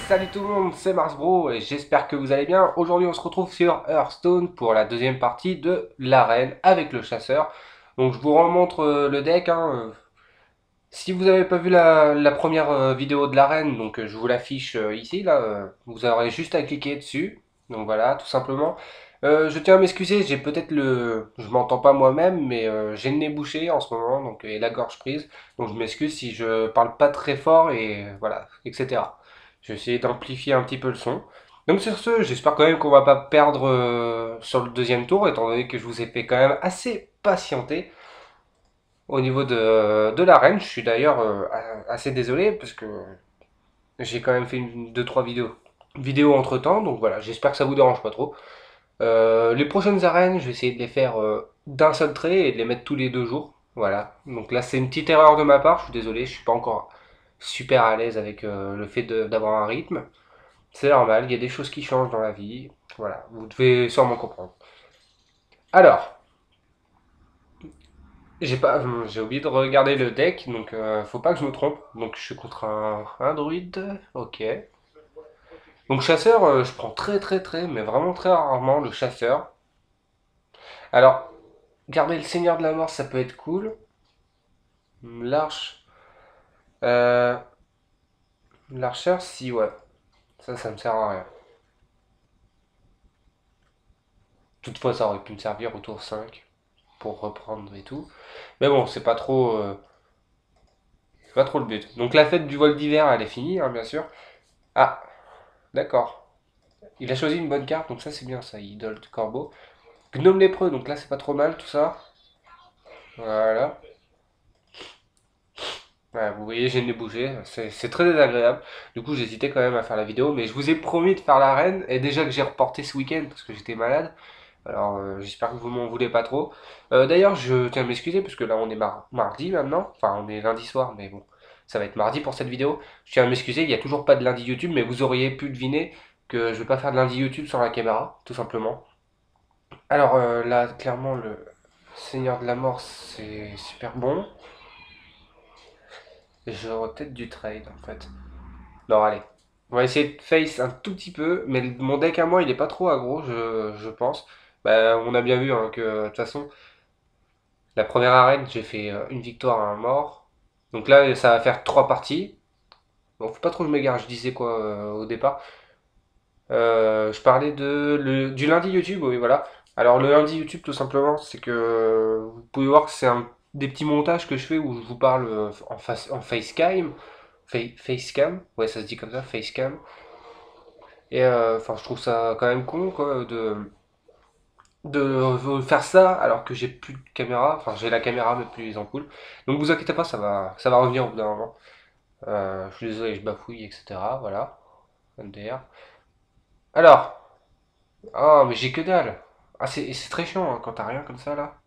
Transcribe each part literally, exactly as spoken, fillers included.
Salut tout le monde, c'est Mars Bro et j'espère que vous allez bien. Aujourd'hui on se retrouve sur Hearthstone pour la deuxième partie de l'arène avec le chasseur. Donc je vous remontre euh, le deck. hein, euh. Si vous n'avez pas vu la, la première euh, vidéo de l'arène, donc euh, je vous l'affiche euh, ici, là, euh, vous aurez juste à cliquer dessus. Donc voilà, tout simplement. Euh, je tiens à m'excuser, j'ai peut-être le... Je m'entends pas moi-même, mais euh, j'ai le nez bouché en ce moment, donc, et la gorge prise. Donc je m'excuse si je parle pas très fort et euh, voilà, et cetera. Je vais essayer d'amplifier un petit peu le son. Donc sur ce, j'espère quand même qu'on va pas perdre euh, sur le deuxième tour, étant donné que je vous ai fait quand même assez patienter au niveau de, de l'arène. Je suis d'ailleurs euh, assez désolé parce que j'ai quand même fait une, deux, trois vidéos, vidéos entre temps, donc voilà, j'espère que ça vous dérange pas trop. Euh, les prochaines arènes, je vais essayer de les faire euh, d'un seul trait et de les mettre tous les deux jours. Voilà, donc là c'est une petite erreur de ma part, je suis désolé, je suis pas encore super à l'aise avec euh, le fait de- d'avoir un rythme. C'est normal, il y a des choses qui changent dans la vie. Voilà, vous devez sûrement comprendre. Alors, j'ai pas, hum, j'ai oublié de regarder le deck, donc euh, faut pas que je me trompe. Donc je suis contre un, un druide, ok. Donc chasseur, euh, je prends très très très, mais vraiment très rarement le chasseur. Alors, garder le seigneur de la mort, ça peut être cool. L'arche, euh, l'archeur, si ouais, ça, ça me sert à rien. Toutefois, ça aurait pu me servir au tour cinq pour reprendre et tout. Mais bon, c'est pas trop, euh, c'est pas trop le but. Donc la fête du vol d'hiver, elle est finie, hein, bien sûr. Ah, d'accord. Il a choisi une bonne carte, donc ça c'est bien ça, idole de corbeau. Gnome lépreux, donc là c'est pas trop mal tout ça. Voilà. Ouais, vous voyez, j'ai le nez bougé, c'est c'est très désagréable. Du coup, j'hésitais quand même à faire la vidéo, mais je vous ai promis de faire l'arène, et déjà que j'ai reporté ce week-end parce que j'étais malade, alors euh, j'espère que vous m'en voulez pas trop. Euh, D'ailleurs, je tiens à m'excuser parce que là on est mar- mardi maintenant, enfin on est lundi soir, mais bon, ça va être mardi pour cette vidéo. Je tiens à m'excuser, il n'y a toujours pas de lundi YouTube, mais vous auriez pu deviner que je vais pas faire de lundi YouTube sur la caméra, tout simplement. Alors euh, là, clairement, le Seigneur de la Mort, c'est super bon. J'aurais peut-être du trade en fait. Non, allez. On va essayer de face un tout petit peu, mais mon deck à moi, il est pas trop aggro, je, je pense. Bah, on a bien vu hein, que de toute façon, la première arène, j'ai fait euh, une victoire à un mort. Donc là, ça va faire trois parties. Bon, faut pas trop que je m'égare, je disais quoi euh, au départ. Euh, je parlais de, le, du lundi YouTube, oui, voilà. Alors, le lundi YouTube, tout simplement, c'est que euh, vous pouvez voir que c'est un, des petits montages que je fais où je vous parle euh, en, face, en facecam. Fa- Facecam, ouais, ça se dit comme ça, facecam. Et euh, enfin, je trouve ça quand même con, quoi, de, de faire ça alors que j'ai plus de caméra. Enfin, j'ai la caméra, mais plus les ampoules. Donc, vous inquiétez pas, ça va, ça va revenir au bout d'un moment. Euh, je suis désolé, je bafouille, et cetera. Voilà, M D R. Alors, oh, mais j'ai que dalle. Ah, c'est c'est très chiant hein, quand t'as rien comme ça là.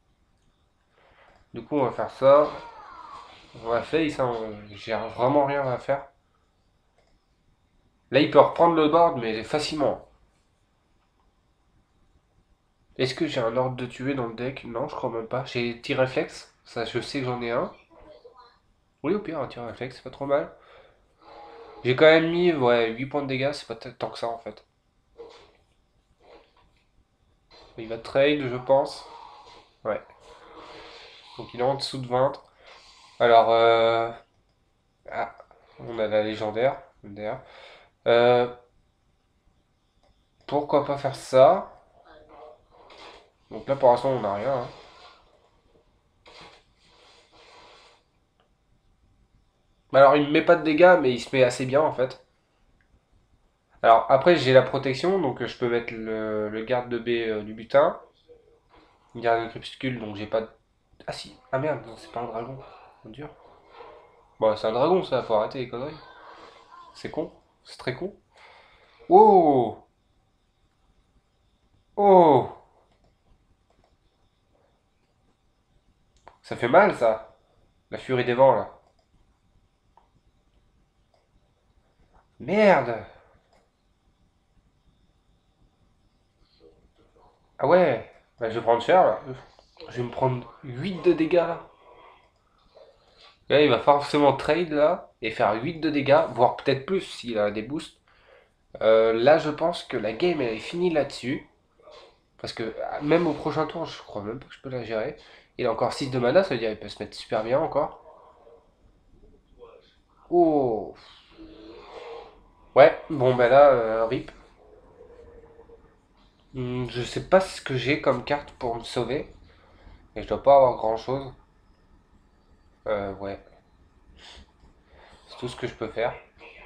Du coup, on va faire ça. On va face, hein, j'ai vraiment rien à faire. Là, il peut reprendre le board, mais facilement. Est-ce que j'ai un ordre de tuer dans le deck? Non, je crois même pas. J'ai tir réflexe, ça je sais que j'en ai un. Oui, au pire, un tir réflexe, c'est pas trop mal. J'ai quand même mis ouais, huit points de dégâts, c'est pas tant que ça en fait. Il va trade, je pense. Ouais. Donc il est en dessous de vingt. Alors, euh... ah, on a la légendaire. D'ailleurs. Euh, pourquoi pas faire ça? Donc là, pour l'instant, on n'a rien. hein. Alors, il me met pas de dégâts, mais il se met assez bien en fait. Alors, après, j'ai la protection, donc euh, je peux mettre le, le garde de B euh, du butin. Garde de crépuscule, donc j'ai pas de... Ah si, ah merde, non, c'est pas un dragon. Mon Dieu. Bon, c'est un dragon ça, faut arrêter les conneries. C'est con, c'est très con. Oh! Oh! Ça fait mal ça, la furie des vents là. Merde! Ah ouais, bah, je vais prendre cher là. Je vais me prendre huit de dégâts là. Là, il va forcément trade là et faire huit de dégâts, voire peut-être plus s'il a des boosts. Euh, là, je pense que la game elle est finie là-dessus. Parce que ah, même au prochain tour, je crois même pas que je peux la gérer. Il a encore six de mana, ça veut dire qu'il peut se mettre super bien encore. Oh! Ouais, bon bah là, euh, rip. Hmm, je sais pas ce que j'ai comme carte pour me sauver. Et je dois pas avoir grand chose. Euh, ouais, c'est tout ce que je peux faire.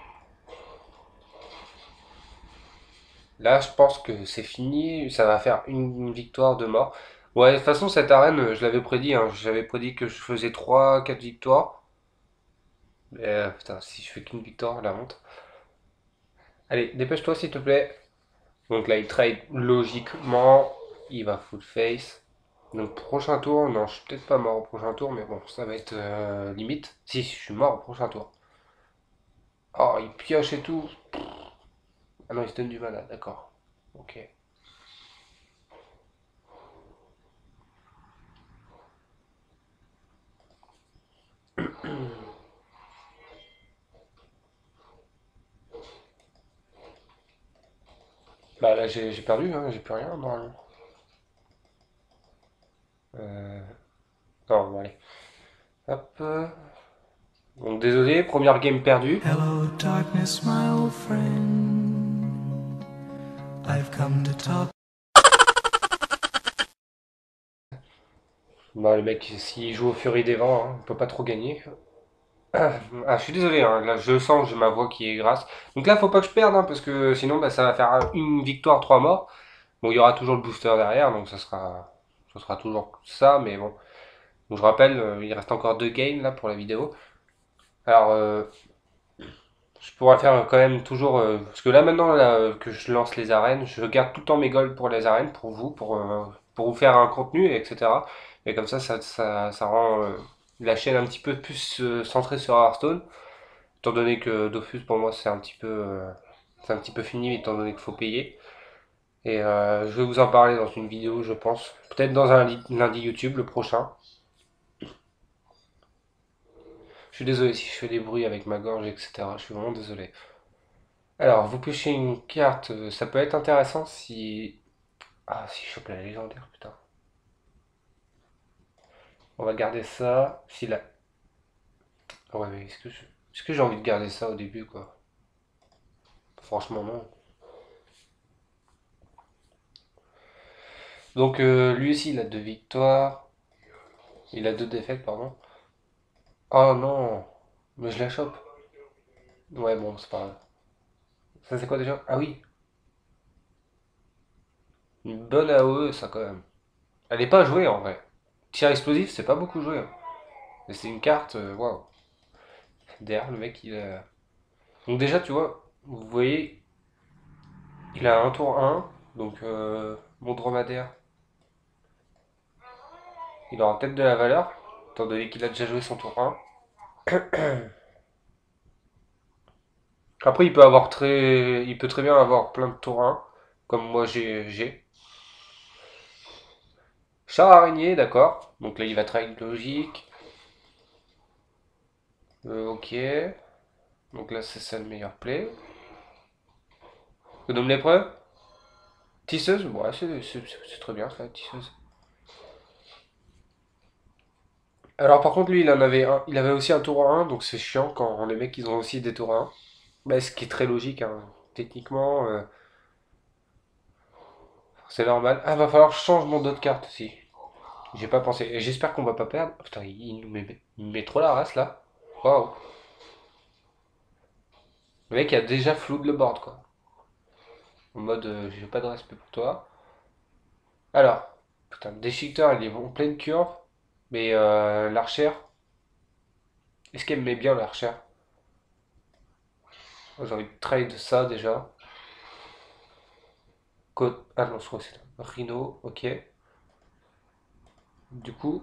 Là, je pense que c'est fini. Ça va faire une victoire de mort. Ouais, de toute façon, cette arène, euh, je l'avais prédit, hein. J'avais prédit que je faisais trois, quatre victoires. Mais, euh, putain, si je fais qu'une victoire, la honte. Allez, dépêche-toi s'il te plaît. Donc là, il trade logiquement. Il va full face. Donc prochain tour, non, je suis peut-être pas mort au prochain tour, mais bon, ça va être euh, limite. Si, je suis mort au prochain tour. Oh, il pioche et tout. Ah non, il se donne du mana, d'accord. Ok. Bah là, j'ai j'ai perdu, hein, j'ai plus rien normalement. Euh... Non, bon, allez. Hop. euh. Donc désolé, première game perdue. Hello, darkness, my old friend. I've come to talk. Bah le mec, s'il joue au Furie des Vents, hein, on peut pas trop gagner. Ah, je suis désolé, hein, là je sens, j'ai ma voix qui est grasse. Donc là, faut pas que je perde, hein, parce que sinon bah, ça va faire une victoire, trois morts. Bon, il y aura toujours le booster derrière, donc ça sera, ça sera toujours ça, mais bon. Donc je rappelle, euh, il reste encore deux games là pour la vidéo. Alors, euh, je pourrais faire quand même toujours. Euh, parce que là maintenant là, euh, que je lance les arènes, je garde tout le temps mes golds pour les arènes, pour vous, pour, euh, pour vous faire un contenu, et cetera. Et comme ça, ça, ça, ça rend euh, la chaîne un petit peu plus euh, centrée sur Hearthstone. Étant donné que Dofus pour moi c'est un petit peu euh, c'est un petit peu fini étant donné qu'il faut payer. Et euh, je vais vous en parler dans une vidéo je pense. Peut-être dans un lundi YouTube le prochain. Je suis désolé si je fais des bruits avec ma gorge, et cetera. Je suis vraiment désolé. Alors, vous pêchez une carte, euh, ça peut être intéressant si... Ah, si je chope la légendaire, putain. On va garder ça. Si la... Ouais, mais est-ce que je- est-ce que j'ai envie de garder ça au début, quoi? Franchement, non. Donc, euh, lui aussi, il a deux victoires. Il a deux défaites, pardon. Oh non! Mais je la chope. Ouais, bon, c'est pas grave. Ça, c'est quoi déjà? Ah oui, une bonne A O E, ça, quand même. Elle est pas jouée, en vrai. Tir explosif, c'est pas beaucoup joué, hein. Mais c'est une carte, euh, waouh. Derrière, le mec, il a... Donc déjà, tu vois, vous voyez, il a un tour un, donc euh, mon dromadaire, il aura peut-être de la valeur, étant donné qu'il a déjà joué son tour un. Après, il peut avoir très, il peut très bien avoir plein de tours un, comme moi j'ai. j'ai. Char araignée, d'accord. Donc là, il va trade logique. Euh, ok. Donc là, c'est ça le meilleur play. Gnome l'épreuve. Tisseuse, ouais, c'est c'est- c'est très bien ça, tisseuse. Alors par contre, lui, il en avait un, il avait aussi un tour un, donc c'est chiant quand les mecs ils ont aussi des tours un. Bah, ce qui est très logique, hein. Techniquement, euh, c'est normal. Ah, va falloir que je change mon dos de carte aussi. J'ai pas pensé. Et j'espère qu'on va pas perdre. Putain, il il nous met, il met trop la race là. Waouh. Le mec a déjà flou de le board quoi. En mode, euh, j'ai pas de respect pour toi. Alors, putain, le déchiqueteur il est en pleine curve. Mais euh, l'archère, est-ce qu'elle me met bien l'archère? J'ai envie de trade ça déjà. Côte... Ah non, je crois que c'est Rhino, ok. Du coup,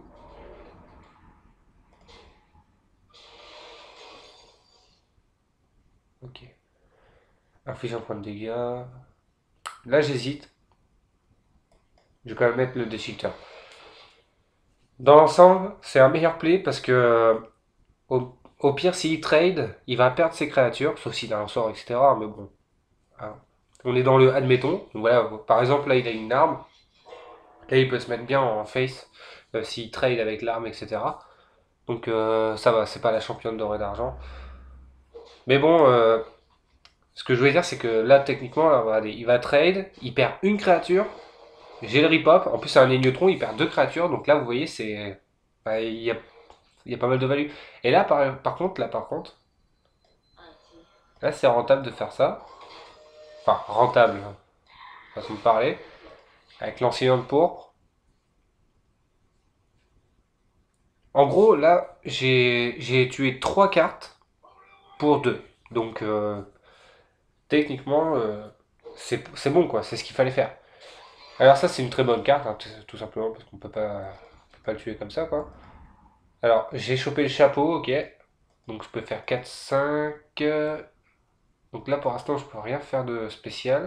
ok. Inflige un point de dégâts. Là, j'hésite. Je vais quand même mettre le déchiqueteur. Dans l'ensemble, c'est un meilleur play parce que Au, au pire, s'il trade, il va perdre ses créatures, sauf s'il a un sort, et cetera. Mais bon, hein. On est dans le admettons. Donc voilà, par exemple, là, il a une arme. Là, il peut se mettre bien en face euh, s'il trade avec l'arme, et cetera. Donc euh, ça va, c'est pas la championne dorée d'argent. Mais bon, euh, ce que je voulais dire, c'est que là, techniquement, là, regardez, il va trade, il perd une créature. J'ai le rip-hop. En plus, c'est un Négnotron, il perd deux créatures. Donc là, vous voyez, c'est. Bah, il y a, il y a pas mal de value. Et là, par, par contre, là, par contre, là, c'est rentable de faire ça. Enfin, rentable, façon de parler. Avec l'ancien de pourpre. En gros, là, j'ai j'ai tué trois cartes pour deux. Donc, euh, techniquement, euh, c'est c'est bon, quoi. C'est ce qu'il fallait faire. Alors ça, c'est une très bonne carte, hein, tout, tout simplement, parce qu'on peut pas, on peut pas le tuer comme ça, quoi. Alors, j'ai chopé le chapeau, ok. Donc je peux faire quatre cinq. euh, Donc là, pour l'instant, je peux rien faire de spécial.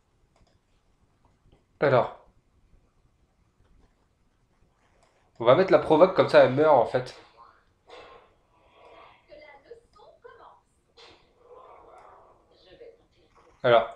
Alors, on va mettre la provoque, comme ça, elle meurt, en fait. Alors,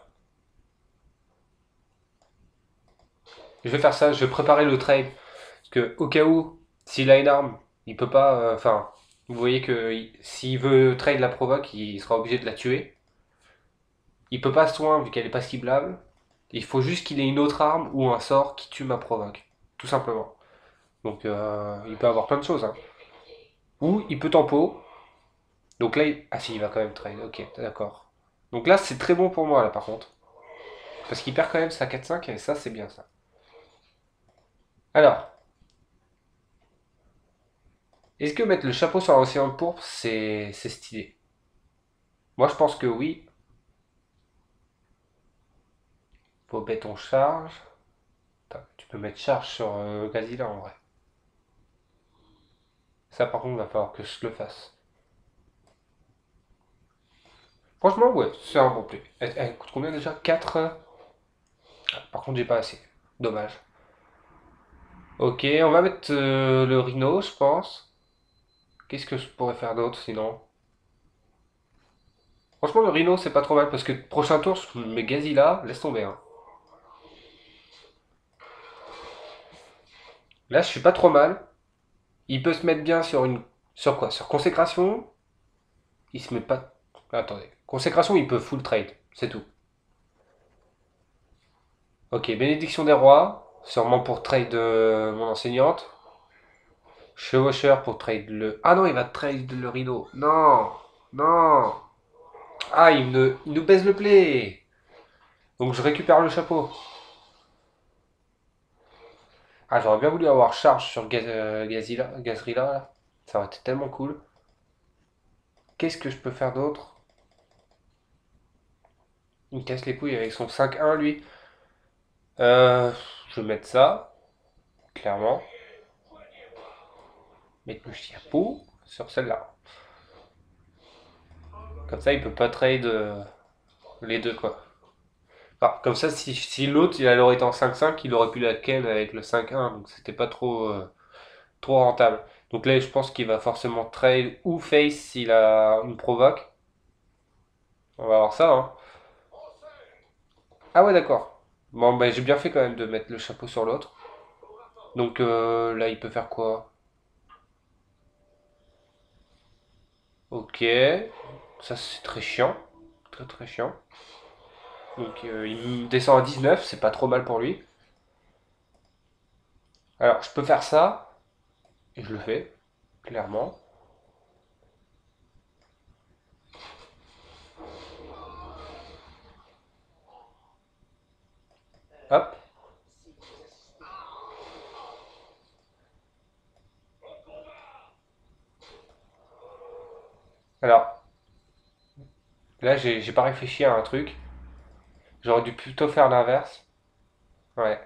je vais faire ça, je vais préparer le trade. Parce que, au cas où, s'il a une arme, il peut pas... euh, Enfin, vous voyez que il- s'il veut trade la provoque, il sera obligé de la tuer. Il peut pas soin, vu qu'elle est pas ciblable. Il faut juste qu'il ait une autre arme ou un sort qui tue ma provoque. Tout simplement. Donc euh, il peut avoir plein de choses, hein. Ou il peut tempo. Donc là, il... ah si, il va quand même trade. Ok, d'accord. Donc là, c'est très bon pour moi, là, par contre. Parce qu'il perd quand même sa quatre cinq, et ça, c'est bien, ça. Alors, est-ce que mettre le chapeau sur l'océan de pourpre, c'est c'est stylé? Moi, je pense que oui. Faut béton charge. Attends, tu peux mettre charge sur euh, Gazilla, en vrai. Ça, par contre, va falloir que je le fasse. Franchement, ouais, c'est un bon play. Elle, elle coûte combien déjà? Quatre. Par contre, j'ai pas assez. Dommage. Ok, on va mettre euh, le Rhino, je pense. Qu'est-ce que je pourrais faire d'autre sinon? Franchement, le Rhino, c'est pas trop mal parce que prochain tour, je mets Gazilla, laisse tomber, hein. Là, je suis pas trop mal. Il peut se mettre bien sur une. Sur quoi? Sur consécration. Il se met pas. Attendez. Consécration, il peut full trade. C'est tout. Ok, bénédiction des rois. Sûrement pour trade euh, mon enseignante. Chevaucheur pour trade le. Ah non, il va trade le Rhino. Non! Non! Ah, il, me... il nous baise le play! Donc je récupère le chapeau. Ah, j'aurais bien voulu avoir charge sur Gaz, euh, Gazilla, Gazrilla, là. Ça aurait été tellement cool. Qu'est-ce que je peux faire d'autre? Il me casse les couilles avec son cinq un, lui. Euh, je vais mettre ça, clairement. Mettre le chapeau sur celle-là. Comme ça, il peut pas trade euh, les deux, quoi. Enfin, comme ça, si, si l'autre, il aurait été en cinq cinq, il aurait pu la ken avec le cinq un. Donc c'était pas trop, euh, trop rentable. Donc là, je pense qu'il va forcément trade ou face s'il a une provoque. On va voir ça, hein. Ah ouais, d'accord. Bon, ben j'ai bien fait quand même de mettre le chapeau sur l'autre. Donc euh, là, il peut faire quoi? Ok. Ça, c'est très chiant. Très très chiant. Donc euh, il me descend à dix-neuf, c'est pas trop mal pour lui. Alors, je peux faire ça, et je le fais, clairement. Hop. Alors, là, j'ai j'ai pas réfléchi à un truc. J'aurais dû plutôt faire l'inverse. Ouais.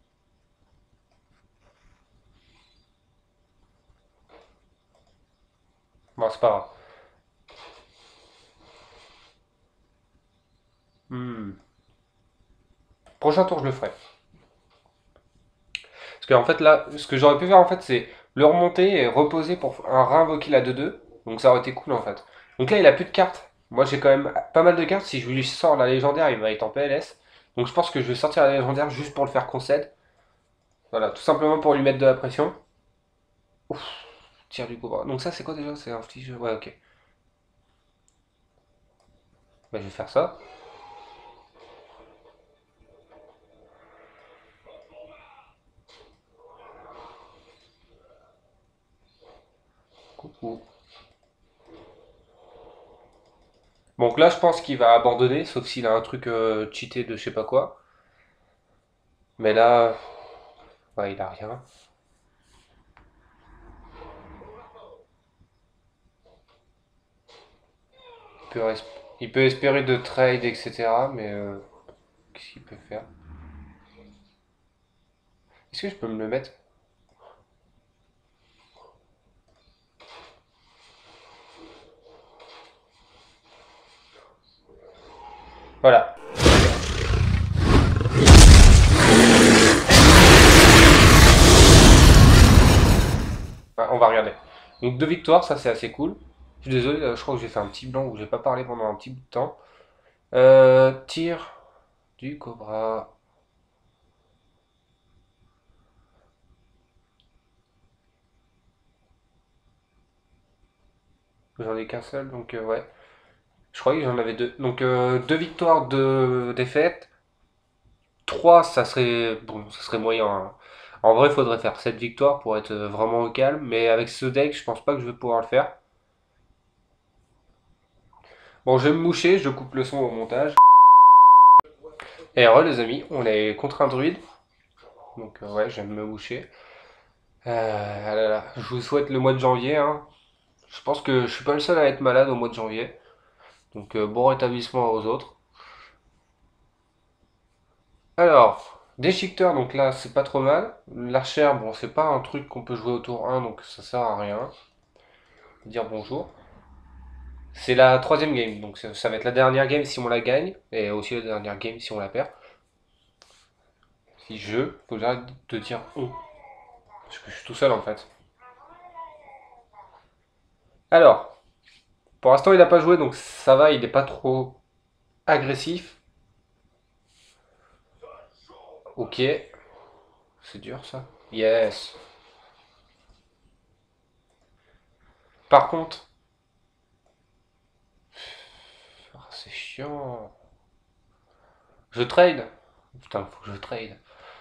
Bon, c'est pas grave. Hmm. Prochain tour, je le ferai. Parce qu'en fait, là, ce que j'aurais pu faire, en fait, c'est le remonter et reposer pour un réinvoquer la deux deux. Donc ça aurait été cool en fait. Donc là, il a plus de cartes. Moi, j'ai quand même pas mal de cartes. Si je lui sors la légendaire, il va être en P L S. Donc je pense que je vais sortir la légendaire juste pour le faire concède. Voilà, tout simplement pour lui mettre de la pression. Ouf, tir du cobra. Donc ça, c'est quoi déjà? C'est un petit jeu. Ouais, ok. Bah, je vais faire ça. Coucou. Donc là, je pense qu'il va abandonner, sauf s'il a un truc euh, cheaté de je sais pas quoi. Mais là, ouais, il a rien. Il peut, res- il peut espérer de trade, et cetera. Mais euh, qu'est-ce qu'il peut faire? Est-ce que je peux me le mettre? Voilà. Ouais, on va regarder. Donc deux victoires, ça c'est assez cool. Je suis désolé, là, je crois que j'ai fait un petit blanc où j'ai pas parlé pendant un petit bout de temps. Euh, tir du cobra. J'en ai qu'un seul, donc euh, ouais. Je croyais que j'en avais deux. Donc euh, deux victoires, deux défaites. Trois, ça serait bon, ça serait moyen, hein. En vrai, il faudrait faire sept victoires pour être euh, vraiment au calme. Mais avec ce deck, je pense pas que je vais pouvoir le faire. Bon, je vais me moucher, je coupe le son au montage. Et re les amis, on est contre un druide. Donc euh, ouais, je viens de me moucher. Euh, ah là là, je vous souhaite le mois de janvier, hein. Je pense que je suis pas le seul à être malade au mois de janvier. Donc euh, bon rétablissement aux autres. Alors, déchiqueteur, donc là c'est pas trop mal. L'archère, bon c'est pas un truc qu'on peut jouer au tour un, donc ça sert à rien. Dire bonjour. C'est la troisième game, donc ça, ça va être la dernière game si on la gagne, et aussi la dernière game si on la perd. Si je, faut que j'arrête de dire on, parce que je suis tout seul en fait. Alors, pour l'instant il n'a pas joué, donc ça va, il n'est pas trop agressif. Ok, c'est dur ça. Yes. Par contre, ah, c'est chiant. Je trade. Putain, faut que je trade.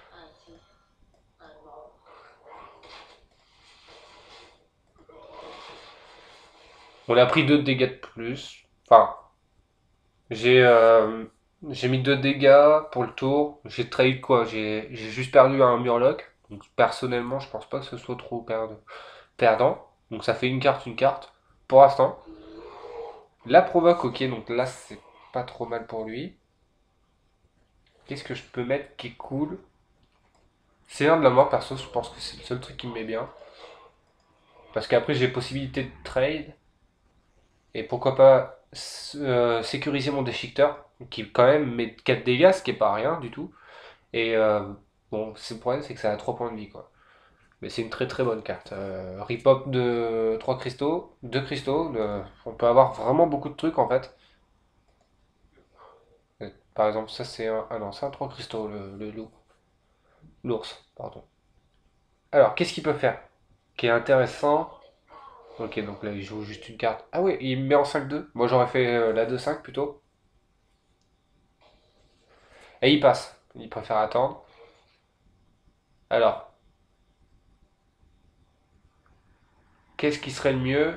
On a pris deux dégâts de plus. Enfin, j'ai euh, j'ai mis deux dégâts pour le tour. J'ai trade quoi? J'ai j'ai juste perdu un Murloc. Donc personnellement, je pense pas que ce soit trop perd- perdant. Donc ça fait une carte, une carte. Pour l'instant. La provoque, ok, donc là c'est pas trop mal pour lui. Qu'est-ce que je peux mettre qui est cool? C'est un de la mort perso, je pense que c'est le seul truc qui me met bien. Parce qu'après j'ai possibilité de trade. Et pourquoi pas euh, sécuriser mon déchiqueteur, qui quand même met quatre dégâts, ce qui est pas rien du tout. Et euh, bon, c'est- le problème c'est que ça a trois points de vie quoi. Mais c'est une très très bonne carte. Euh, Ripop de trois cristaux, deux cristaux, de- on peut avoir vraiment beaucoup de trucs en fait. Euh, Par exemple, ça c'est un. Ah non, c'est un trois cristaux, le, le loup. L'ours, pardon. Alors, qu'est-ce qu'il peut faire? Qui est intéressant. Ok, donc là il joue juste une carte. Ah oui, il me met en cinq deux. Moi j'aurais fait euh, la deux cinq plutôt. Et il passe. Il préfère attendre. Alors, qu'est-ce qui serait le mieux?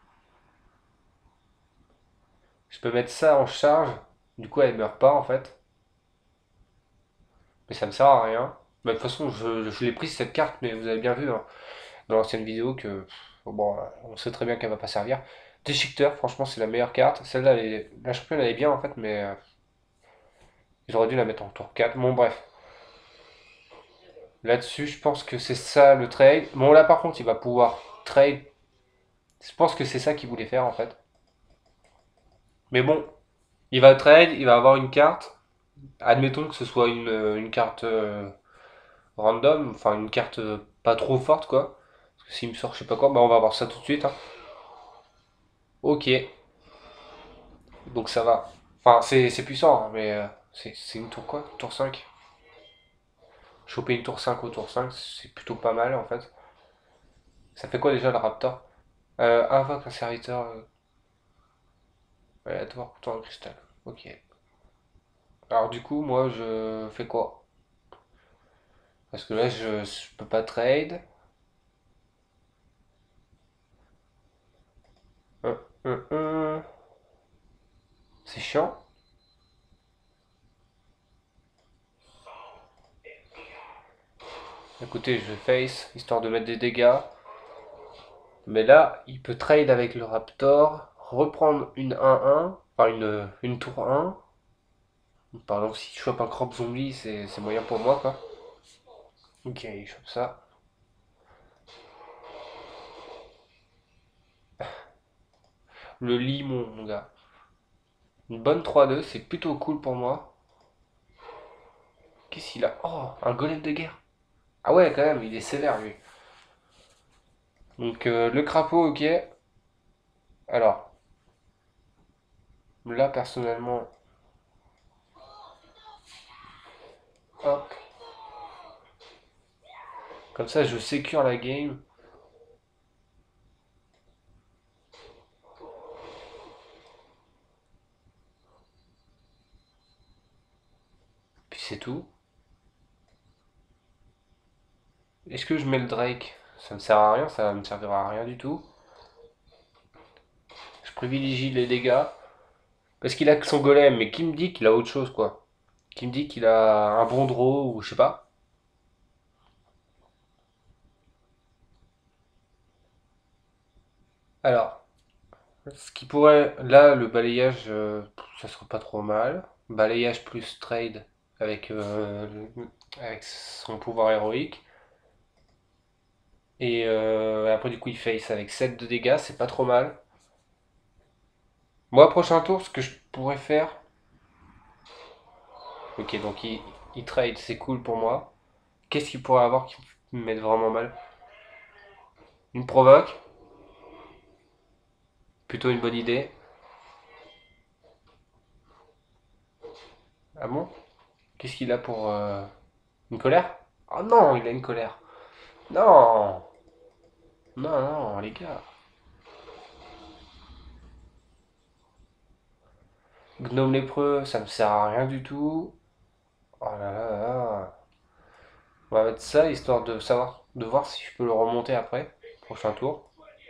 Je peux mettre ça en charge. Du coup, elle meurt pas en fait. Mais ça me sert à rien. Bah, de toute façon, je, je l'ai prise cette carte, mais vous avez bien vu hein, dans l'ancienne vidéo que pff, bon, euh, on sait très bien qu'elle va pas servir. Déchiqueteur, franchement, c'est la meilleure carte. Celle-là, elle est- la championne, elle est bien en fait, mais euh, j'aurais dû la mettre en tour quatre. Bon, bref. Là-dessus, je pense que c'est ça le trade. Bon, là par contre, il va pouvoir trade. Je pense que c'est ça qu'il voulait faire en fait. Mais bon, il va trade, il va avoir une carte. Admettons que ce soit une, euh, une carte euh, random, enfin une carte euh, pas trop forte quoi. Parce que s'il me sort je sais pas quoi, bah on va voir ça tout de suite, hein. Ok, donc ça va. Enfin, c'est c'est puissant, hein, mais euh, c'est c'est une tour quoi? Tour cinq. Choper une tour cinq au tour cinq, c'est plutôt pas mal en fait. Ça fait quoi déjà le Raptor? Euh, invoque un serviteur euh, aléatoire couteau en cristal. Ok. Alors du coup, moi je fais quoi? Parce que là je, je peux pas trade. Hum, hum, hum. C'est chiant. Écoutez, je face, histoire de mettre des dégâts. Mais là, il peut trade avec le Raptor, reprendre une un un, enfin une, une tour un. Par exemple, si je chope un crop zombie, c'est c'est moyen pour moi, quoi. Ok, il chope ça. Le limon, mon gars. Une bonne trois deux, c'est plutôt cool pour moi. Qu'est-ce qu'il a? Oh, un golem de guerre. Ah ouais, quand même, il est sévère, lui. Donc, euh, le crapaud, ok. Alors, là, personnellement, hop. Comme ça, je sécure la game. Puis c'est tout. Est-ce que je mets le Drake? Ça me sert à rien, ça me servira à rien du tout. Je privilégie les dégâts. Parce qu'il a que son golem, mais qui me dit qu'il a autre chose, quoi? Qui me dit qu'il a un bon draw ou je sais pas. Alors, ce qui pourrait. Là, le balayage, euh, ça serait pas trop mal. Balayage plus trade avec, euh, avec son pouvoir héroïque. Et euh, après, du coup, il face avec sept de dégâts, c'est pas trop mal. Moi, prochain tour, ce que je pourrais faire. Ok, donc il, il trade, c'est cool pour moi. Qu'est-ce qu'il pourrait avoir qui me mette vraiment mal? Une provoque, plutôt une bonne idée. Ah bon? Qu'est-ce qu'il a pour... euh, une colère? Oh non, il a une colère. Non! Non, non, les gars. Gnome lépreux, ça me sert à rien du tout. Oh là là là. On va mettre ça histoire de savoir, de voir si je peux le remonter après. Prochain tour.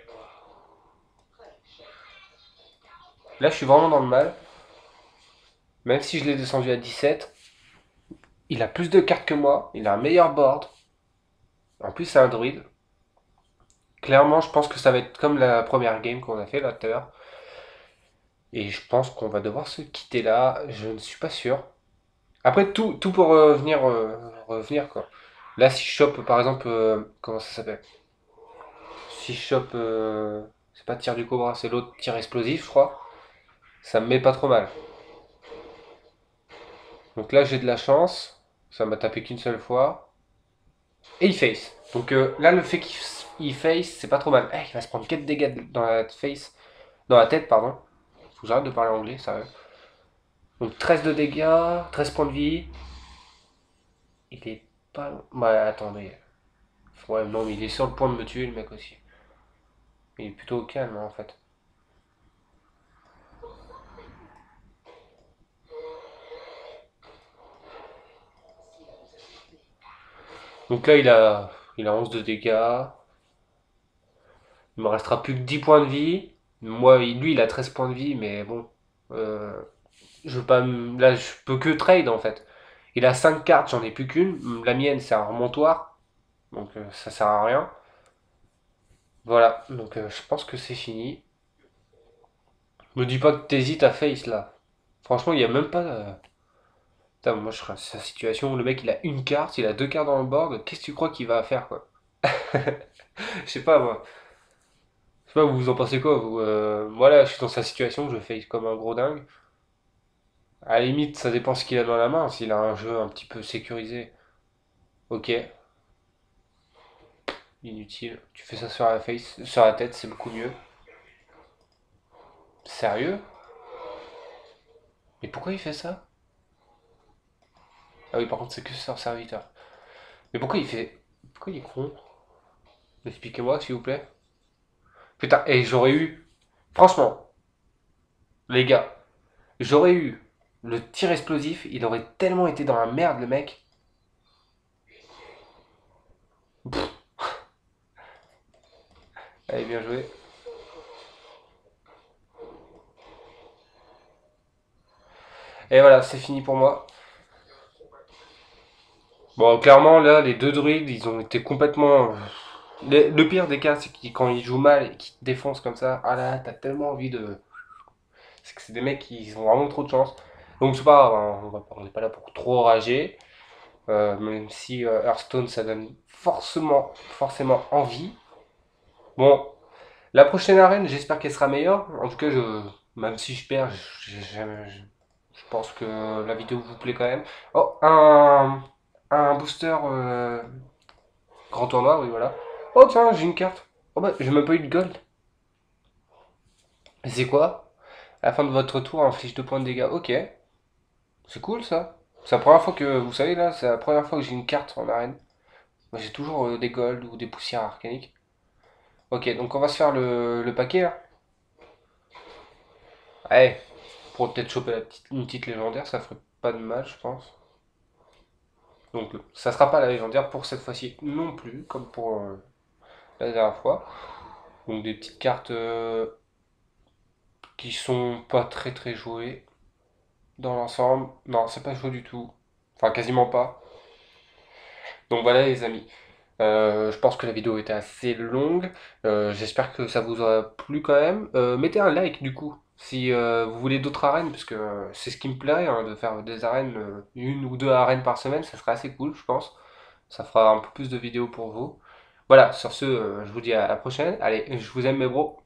Là, je suis vraiment dans le mal. Même si je l'ai descendu à dix-sept, il a plus de cartes que moi. Il a un meilleur board. En plus, c'est un druide. Clairement, je pense que ça va être comme la première game qu'on a fait là tout à l'heure. Et je pense qu'on va devoir se quitter là. Je ne suis pas sûr. Après, tout, tout pour revenir, euh, revenir quoi. Là, si je chope par exemple, euh, comment ça s'appelle? Si je chope, euh, c'est pas tir du cobra, c'est l'autre tir explosif, je crois. Ça me met pas trop mal. Donc là, j'ai de la chance. Ça m'a tapé qu'une seule fois. Et il face. Donc euh, là, le fait qu'il il face, c'est pas trop mal. Eh, il va se prendre quatre dégâts dans la face. Dans la tête, pardon. Faut que j'arrête de parler anglais, sérieux. Donc treize de dégâts, treize points de vie. Il est pas. Ouais, attendez. Ouais, non, mais il est sur le point de me tuer, le mec aussi. Il est plutôt au calme, hein, en fait. Donc là, il a, il a onze de dégâts. Il me restera plus que dix points de vie. Moi, lui, il a treize points de vie, mais bon. Euh, je veux pas. Là, je peux que trade, en fait. Il a cinq cartes, j'en ai plus qu'une. La mienne, c'est un remontoir. Donc euh, ça sert à rien. Voilà, donc euh, je pense que c'est fini. Me dis pas que t'hésites à face là. Franchement, il y a même pas. euh, Putain, moi je serais dans sa situation où le mec il a une carte, il a deux cartes dans le board. Qu'est-ce que tu crois qu'il va faire quoi? Je sais pas moi. Je sais pas, vous en pensez quoi vous euh, Moi là, je suis dans sa situation, je face comme un gros dingue. À la limite, ça dépend ce qu'il a dans la main. S'il a un jeu un petit peu sécurisé, ok, inutile. Tu fais ça sur la face, sur la tête, c'est beaucoup mieux. Sérieux? Mais pourquoi il fait ça? Ah oui, par contre, c'est que sur serviteur. Mais pourquoi il fait... Pourquoi il est con? Expliquez-moi, s'il vous plaît. Putain, et j'aurais eu... Franchement, les gars, j'aurais eu le tir explosif, il aurait tellement été dans la merde, le mec. Allez, bien joué. Et voilà, c'est fini pour moi. Bon, clairement, là, les deux druides, ils ont été complètement... Le, le pire des cas, c'est qu'ils, quand ils jouent mal et qu'ils te défoncent comme ça, ah là, t'as tellement envie de... C'est que c'est des mecs qui ont vraiment trop de chance. Donc c'est pas, grave, on va- on n'est pas là pour trop rager, euh, même si euh, Hearthstone, ça donne forcément, forcément envie. Bon, la prochaine arène, j'espère qu'elle sera meilleure. En tout cas, je, même si je perds, je, je- je- je pense que la vidéo vous plaît quand même. Oh, un, un booster euh, grand tournoi, oui, voilà. Oh, tiens, j'ai une carte. Oh, bah, j'ai même pas eu de gold. Et c'est quoi? À la fin de votre tour, inflige deux points de dégâts. Ok, c'est cool ça. C'est la première fois que, vous savez là, c'est la première fois que j'ai une carte en arène. Moi j'ai toujours euh, des golds ou des poussières arcaniques. Ok, donc on va se faire le, le paquet là. Allez, pour peut-être choper la petite, une petite légendaire, ça ferait pas de mal, je pense. Donc ça sera pas la légendaire pour cette fois-ci non plus, comme pour euh, la dernière fois. Donc des petites cartes euh, qui sont pas très très jouées dans l'ensemble. Non, c'est pas joué du tout. Enfin, quasiment pas. Donc voilà les amis. Euh, je pense que la vidéo était assez longue. Euh, j'espère que ça vous aura plu quand même. Euh, mettez un like du coup si euh, vous voulez d'autres arènes, parce que euh, c'est ce qui me plairait hein, de faire des arènes, euh, une ou deux arènes par semaine, ça serait assez cool, je pense. Ça fera un peu plus de vidéos pour vous. Voilà, sur ce, euh, je vous dis à la prochaine. Allez, je vous aime mes bros.